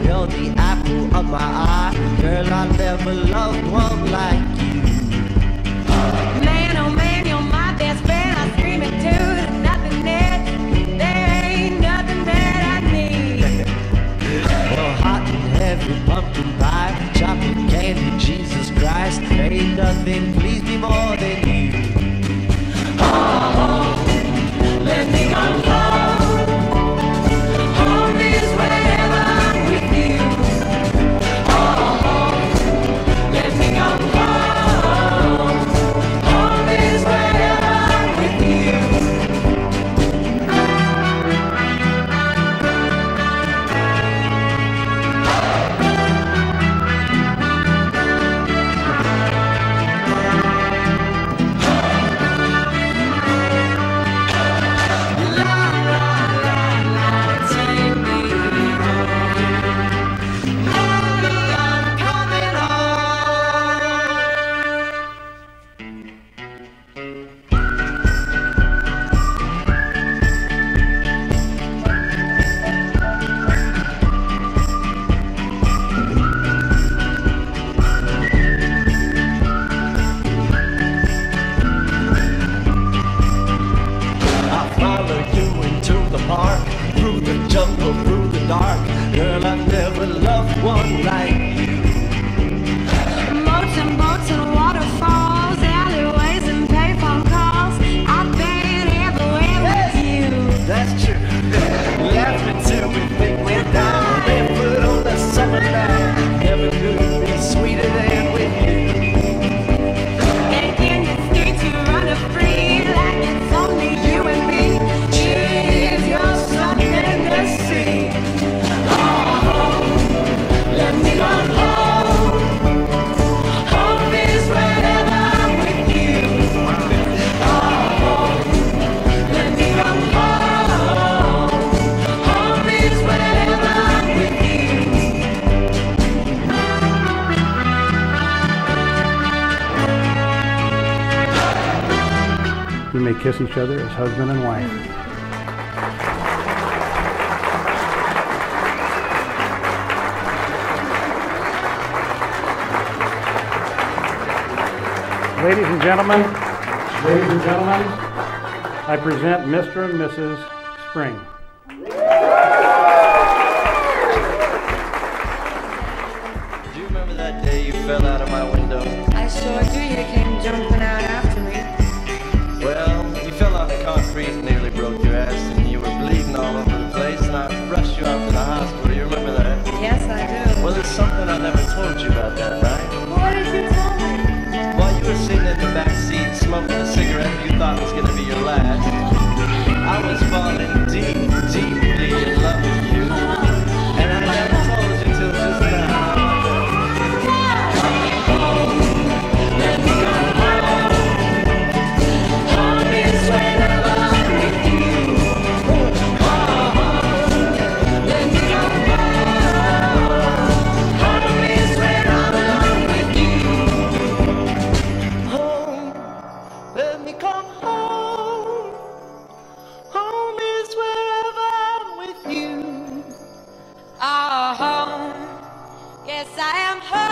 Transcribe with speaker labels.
Speaker 1: you're the apple of my eye. Girl, I never loved one like you.
Speaker 2: Man, oh man, you're my best friend. I scream it too. There's nothing that, there ain't nothing that I need.
Speaker 1: Well, hot and heavy pumpkin pie, chocolate candy, Jesus Christ, there ain't nothing please me more than you.
Speaker 2: Oh, let me come home. Home is wherever I'm with you. Oh, let me come home. Home is wherever I'm with you.
Speaker 1: Through the jungle, through the dark, girl, I never loved one like you.
Speaker 2: Moats and boats and waterfalls, alleyways and payphone calls. I've been everywhere with you.
Speaker 1: That's true. Laughing till we think we're down, barefoot on the summer night. Never could be sweeter than with you.
Speaker 2: And in the streets you run free like it's only you and me. Cheers, you're something to see. Oh, let me come home. Home is wherever I'm with you. Oh, let me come home. Home is wherever I'm with you.
Speaker 3: You may kiss each other as husband and wife. Ladies and gentlemen, I present Mr. and Mrs. Spring.
Speaker 1: Do you remember that day you fell out of my window?
Speaker 2: I sure do. You came jumping out after me.
Speaker 1: Well, you fell on the concrete and nearly broke your ass, and you were bleeding all over the place, and I rushed you out to the hospital. You remember that?
Speaker 2: Yes, I do.
Speaker 1: Well, there's something I never told you about that night.
Speaker 2: What did you tell me?
Speaker 1: While you were sitting in the back seat smoking a cigarette you thought was going to be your last, I was falling deep, deeply in love with you, and I never told you till just now.
Speaker 2: Let me come home. Home is wherever I'm with you. Let me come home. Home is where I belong with you.
Speaker 1: Home, let me come home. Home is wherever I'm with you.
Speaker 2: Oh, home. Yes, I am home.